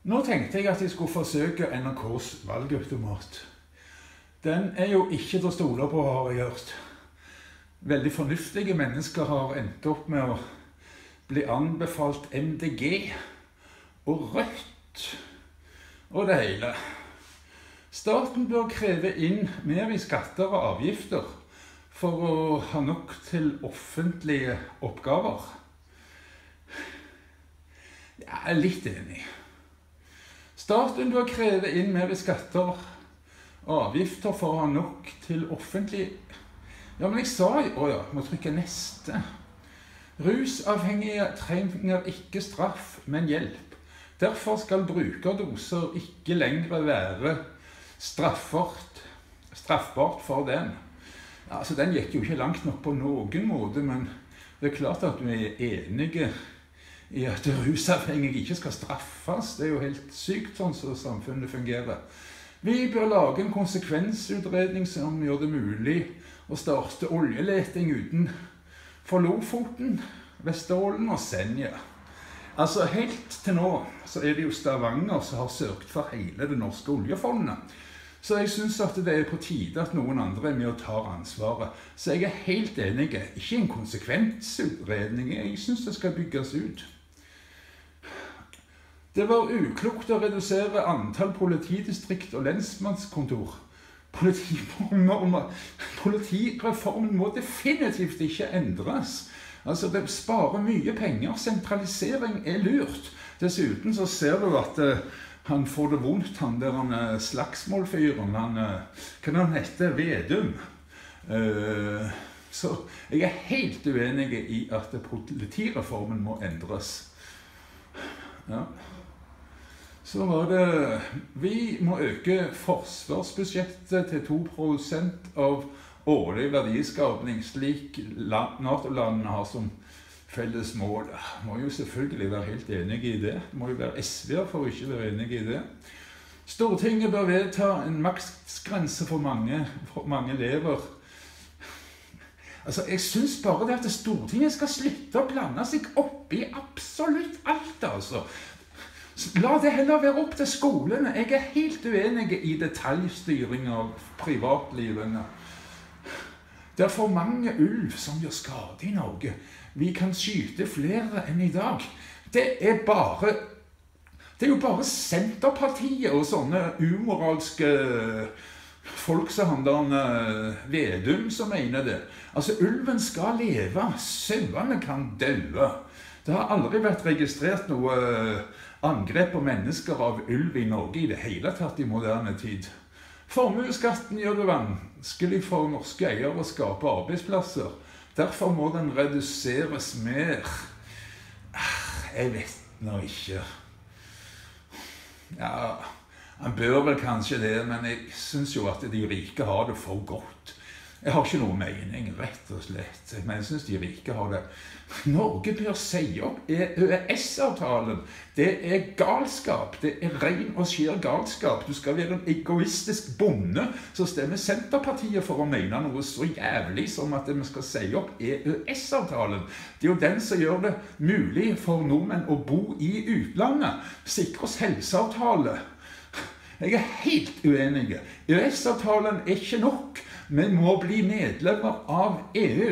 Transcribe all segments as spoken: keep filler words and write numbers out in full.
Nå tenkte jeg at jeg skulle forsøke N R K's valgautomat. Den er jo ikke til å stole på, har jeg hørt. Veldig fornuftige mennesker har endt opp med å bli anbefalt M D G og Rødt og det hele. Staten bør kreve inn mer i skatter og avgifter for å ha nok til offentlige oppgaver. Jeg er litt enig. Staten bør kreve inn mer i skatter og avgifter for å ha nok til offentlig... Ja, men jeg sa jo... Åja, må trykke neste. Rusavhengige trenger ikke straff, men hjelp. Derfor skal brukerdoser ikke lenger være straffbart, straffbart for dem. Ja, altså, den gikk jo ikke langt nok på noen måte, men det er klart at vi er enige i at rusavhengige ikke skal straffes. Det er jo helt sykt sånn som samfunnet fungerer. Vi bør lage en konsekvensutredning som gjør det mulig å starte oljeleting uten for Lofoten, Vesterålen og Senja. Altså helt til nå så er det jo Stavanger som har sørget for hele det norske oljefondet. Så jeg synes at det er på tide at noen andre er med og tar ansvaret. Så jeg er helt enig. Ikke en konsekvensutredning. Jeg synes det skal bygges ut. Det var uklokt å redusere antall politidistrikt og lensmannskontor. Politireformen, politireformen må definitivt ikke endres. Altså, det sparer mye penger. Sentralisering er lurt. Dessuten så ser du at uh, han får det vondt, han der han uh, slagsmålfyren, han, uh, hva han heter, Vedum. Uh, så jeg er helt uenig i at politireformen må endres. Ja. Så var det, vi må øke forsvarsbudsjettet til to prosent av årlig verdiskapning, slik NATO-landene har som felles mål. Må jo selvfølgelig være helt enige i det. Det må jo være S V-er for å ikke være enige i det. Stortinget bør vedta en maksgrense for mange, for mange elever. Altså, jeg synes bare det at Stortinget skal slutte å blande seg opp i absolutt alt, altså. La det heller være opp til skolene. Jeg er helt uenig i detaljstyring av privatlivene. Det er for mange ulv som gjør skade i Norge. Vi kan skyte flere enn i dag. Det er bare... Det er jo bare Senterpartiet og sånne umoralske folk som handler Vedum som mener det. Altså, ulven skal leve. Sauene kan døde. Det har aldri vært registrert noe angrep på mennesker av ulv i Norge i det hele tatt i moderne tid. Formueskatten gjør det vanskelig for norske eiere å skape arbeidsplasser. Derfor må den reduseres mer. Jeg vet nå ikke. Ja, han bør vel kanskje det, men jeg synes jo at de rike har det for godt. Jeg har ikke noe mening, rett og slett, men jeg synes de rike har det. Norge bør si opp E Ø S-avtalen. Det er galskap, det er ren og skjær galskap. Du skal være en egoistisk bonde, så stemmer Senterpartiet for å mene noe så jævlig som at vi skal si opp E Ø S-avtalen. Det er jo den som gjør det mulig for nordmenn å bo i utlandet. Sikre oss helseavtale. Jeg er helt uenig. E Ø S-avtalen er ikke nok. Vi må bli medlemmer av E U.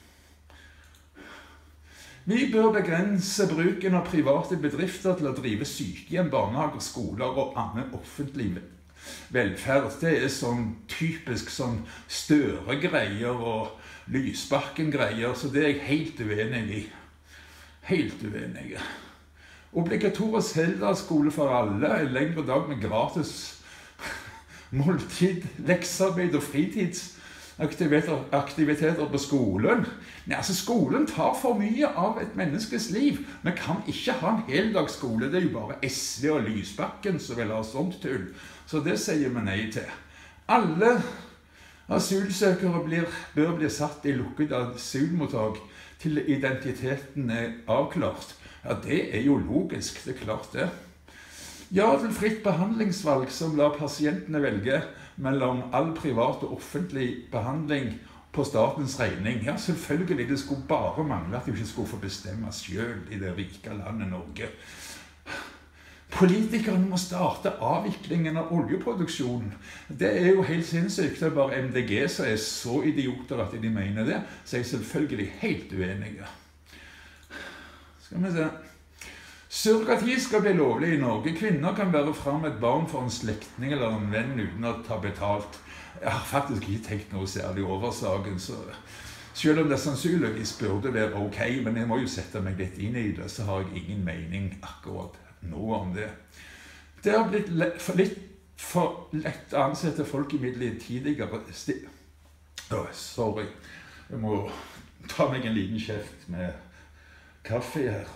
Vi bør begrense bruken av private bedrifter til å drive sykehjem, barnehager, skoler og annen offentlig velferd. Det er sånn typisk sånn Støre-greier og Lysbakken-greier, så det er jeg helt uenig i. Helt uenig. Obligatorisk heldagsskole for alle, en lengre dag med gratis måltid, leksearbeid og fritidsaktiviteter aktiviteter på skolen. Nei, altså skolen tar for mye av et menneskes liv. Vi kan ikke ha en heldagsskole. Det er jo bare S V og Lysbakken som vil ha sånt tull. Så det sier vi nei til. Alle asylsøkere blir, bør bli satt i lukket asylmottak til identiteten er avklart. Ja, det er jo logisk, det er klart det. Ja til fritt behandlingsvalg som lar pasientene velge mellom all privat og offentlig behandling på statens regning. Ja, selvfølgelig, det skulle bare mangle at de ikke skulle få bestemme selv i det rike landet Norge. Politikerne må starte avviklingen av oljeproduksjonen. Det er jo helt sinnssykt. Det er bare M D G som er så idioter at de mener det. Så jeg er selvfølgelig helt uenig. Skal vi se. Surrogati skal bli lovlig i Norge. Kvinner kan bære fram et barn for en slektning eller en venn uten å ta betalt. Jeg har faktisk ikke tenkt noe særlig over saken, så selv om det sannsynligvis burde være ok, men jeg må jo sette meg litt inn i det, så har jeg ingen mening akkurat nå om det. Det har blitt lett, for litt for lett å ansette folk i midlertidigere sti... Oh, sorry. Jeg må ta meg en liten kjeft med kaffe her.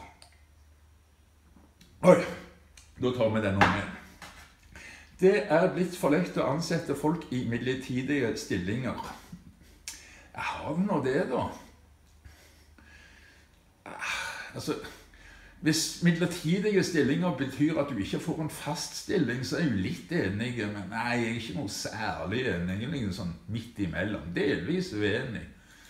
Oi, da tar vi den om igjen. Det er blitt for lett å ansette folk i midlertidige stillinger. Jeg har nå det, da. Altså, hvis midlertidige stillinger betyr at du ikke får en fast stilling, så er jeg jo litt enig, men nei, jeg er ikke noe særlig enig, egentlig sånn midt imellom, delvis uenig.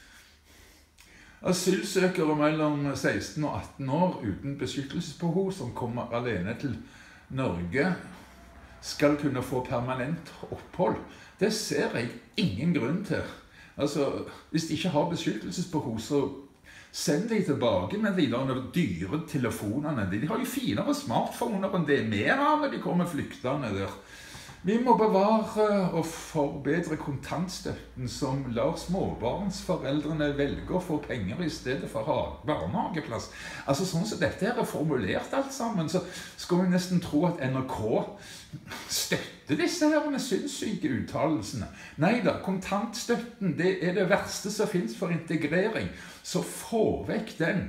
Asylsøkere mellom seksten og atten år uten beskyttelsesbehov som kommer alene til Norge, skal kunne få permanent opphold. Det ser jeg ingen grunn til. Altså, hvis de ikke har beskyttelsesbehov, så send de tilbake med de der dyre telefonene. De har jo finere smartphoner enn det vi har når de kommer flyktende der. Vi må bevare og forbedre kontantstøtten som lar småbarnsforeldrene velge å få penger i stedet for barnehageplass. Altså sånn som dette her er formulert alt sammen, så skal vi nesten tro at N R K støtter disse her med sinnssyke uttalelsene. Neida, kontantstøtten, det er det verste som finnes for integrering, så få vekk den.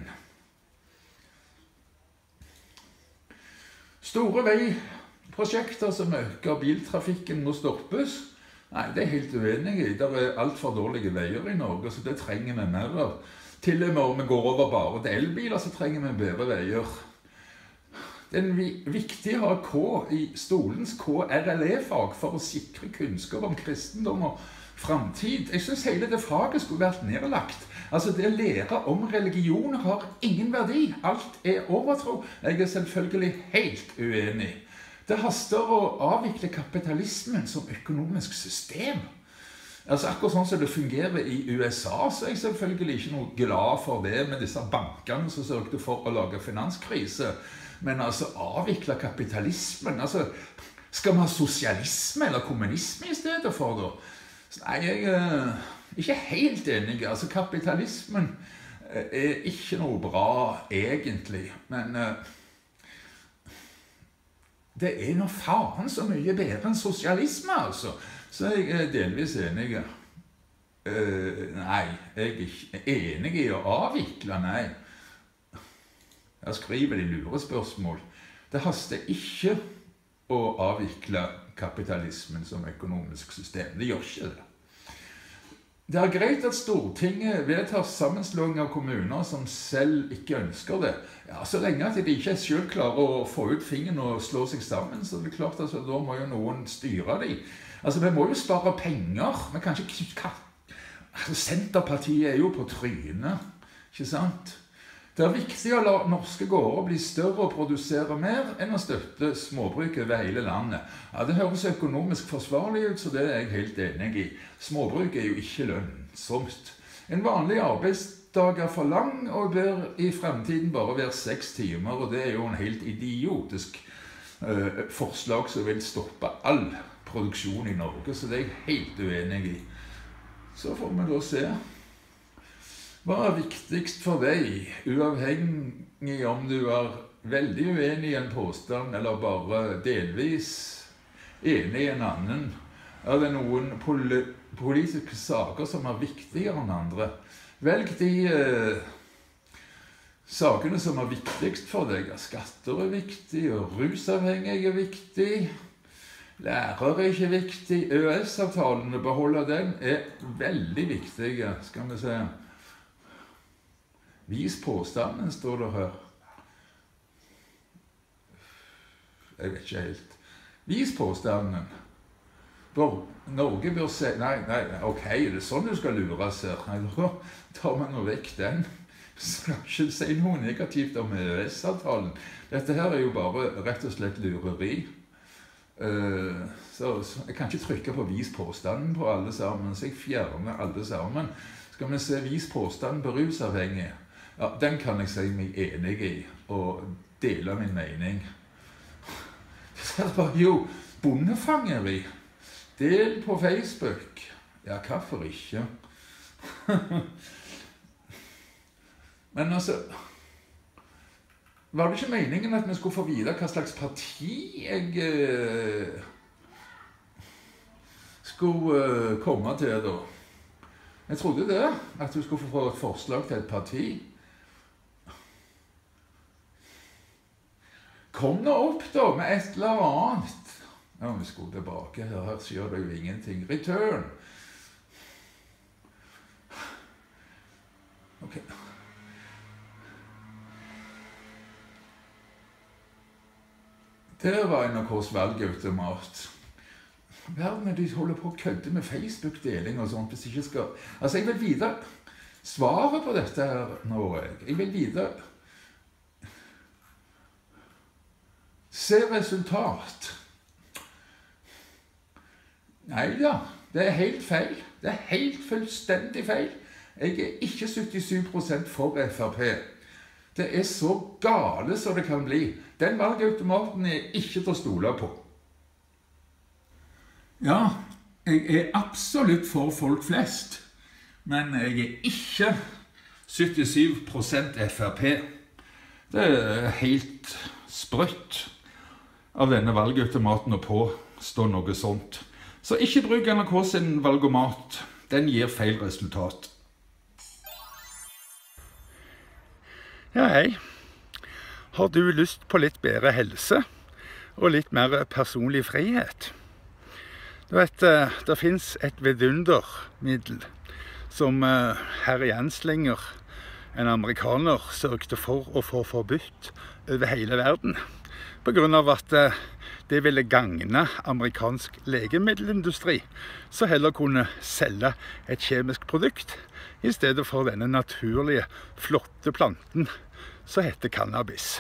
Store veiprosjekter som øker biltrafikken må stoppes. Nei, det er helt uenig i. Det er alt for dårlige veier i Norge, så det trenger vi mer av. Til og med om vi går over bare til elbiler, så trenger vi bedre veier. Det er viktig å ha K i stolens K R L E-fag for å sikre kunnskap om kristendom og fremtid. Jeg synes hele det faget skulle vært nedlagt. Altså, det å lære om religion har ingen verdi. Alt er overtro. Jeg er selvfølgelig helt uenig. Det haster å avvikle kapitalismen som økonomisk system. Altså, akkurat sånn som det fungerer i U S A, så er jeg selvfølgelig ikke noe glad for det med disse bankene som sørgte for å lage finanskrise. Men altså, avvikle kapitalismen, altså, skal vi ha sosialisme eller kommunisme i stedet for da? Nei, jeg er ikke helt enig. Altså, kapitalismen er ikke noe bra, egentlig. Men det er noe faen så mye bedre enn sosialisme, altså. Så jeg er delvis enig. Uh, nei, jeg er ikke enig i å avvikle, nei. Jeg skriver de lurespørsmål. Det haster ikke å avvikle kapitalismen som økonomisk system. Det gjør ikke det. Det er greit at Stortinget vedtar sammenslåing av kommuner som selv ikke ønsker det. Ja, så lenge at de ikke selv klarer å få ut fingeren og slå seg sammen, så er det klart at altså, da må jo noen styre dem. Altså, vi må jo spare penger. Vi kan ikke... Altså, Senterpartiet er jo på trynet, ikke sant? Det er viktig å la norske gårder bli større og produsere mer enn å støtte småbruk over hele landet. Ja, det høres økonomisk forsvarlig ut, så det er jeg helt enig i. Småbruk er jo ikke lønnsomt. En vanlig arbeidsdag er for lang og bør i fremtiden bare være seks timer, og det er jo en helt idiotisk uh, forslag som vil stoppe all produksjon i Norge, så det er jeg helt uenig i. Så får vi da se. Hva er viktigst for deg, uavhengig om du er veldig uenig i en påstand eller bare delvis enig i en annen? Er det noen pol politiske saker som er viktigere enn andre? Velg de eh, sakene som er viktigst for deg. Skatter er viktig, og rusavhengig er viktig. Lærer er ikke viktig. Ø S-avtalen, å beholde den, er veldig viktig, skal vi se. Vis påstanden, står det her. Jeg vet ikke helt. Vis påstanden. Norge bør se... Nei, nei, ok, det er sånn du skal lures her. Nei, da tar man nå vekk den. skal ikke si noe negativt om E E S-avtalen. Dette her er jo bare rett og slett lureri. Uh, så, så jeg kan ikke trykke på vis påstanden på alle sammen, så jeg fjerner alle sammen. Skal vi se vis påstanden på rusavhengig? Ja, den kan jeg si meg enig i, og dele min mening. Så det var jo bondefangeri. Del på Facebook. Ja, hvorfor ikke? Men altså, var det ikke meningen at vi skulle få vite hva slags parti jeg eh, skulle eh, komme til da? Jeg trodde det, at du skulle få et forslag til et parti. Kom nå opp da med et eller annet. Ja, vi skulle tilbake her, her sier det jo ingenting. Return. Ok. Det var N R K's valgautomat. Verden er de holder på å kødde med Facebook-deling og sånt, hvis ikke skal... Altså, jeg vil vite svaret på dette her nå, jeg. Jeg vil vite... Se resultat. Nei da, det er helt feil. Det er helt fullstendig feil. Jeg er ikke syttisju prosent for F R P. Det er så gale som det kan bli. Den valgautomaten er ikke til å stole på. Ja, jeg er absolutt for folk flest, men jeg er ikke syttisju prosent F R P. Det er helt sprøtt av denne valgautomaten å påstå noe sånt. Så ikke bruk N R K sin valgomat. Den gir feil resultat. Ja, hei. Har du lyst på litt bedre helse og litt mer personlig frihet? Du vet, det finnes et vidundermiddel som herr Jenslinger, en amerikaner, sørgte for å få forbudt over hele verden, på grunn av at det ville gagne amerikansk legemiddelindustri, så heller kunne selge et kjemisk produkt i stedet for denne naturlige, flotte planten som heter cannabis.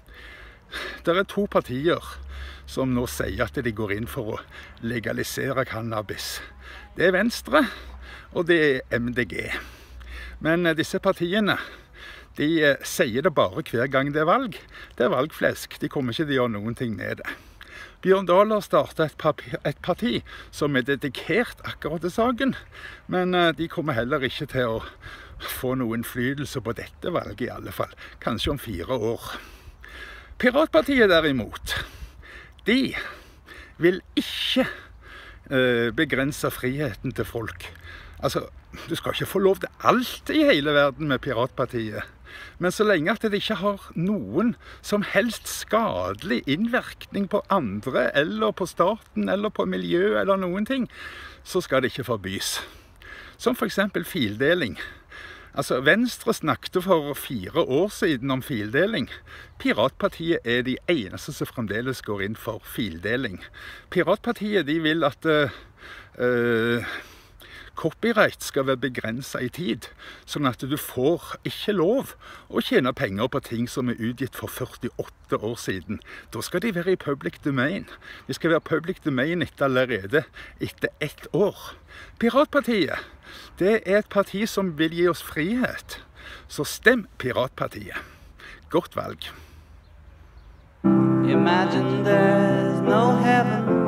Det er to partier som nå sier at de går inn for å legalisere cannabis. Det er Venstre, og det er M D G. Men disse partiene, de sier det bare hver gang det er valg. Det er valgflesk, de kommer ikke til å gjøre noen ting med det. Bjørn Dahl har startet et, et parti som er dedikert akkurat til saken, men de kommer heller ikke til å få noen innflytelse på dette valget i alle fall, kanskje om fire år. Piratpartiet derimot, de vil ikke eh, begrense friheten til folk. Altså, du skal ikke få lov til alt i hele verden med Piratpartiet. Men så lenge at det ikke har noen som helst skadelig innvirkning på andre, eller på staten, eller på miljø, eller noen ting, så skal det ikke forbys. Som for eksempel fildeling. Altså, Venstre snakket for fire år siden om fildeling. Piratpartiet er de eneste som fremdeles går inn for fildeling. Piratpartiet, de vil at uh, uh, copyright skal være begrenset i tid, sånn at du får ikke lov å tjene penger på ting som er utgitt for førtiåtte år siden. Da skal de være i public domain. De skal være public domain etter allerede etter ett år. Piratpartiet, det er et parti som vil gi oss frihet. Så stem Piratpartiet. Godt valg. Imagine there's no heaven.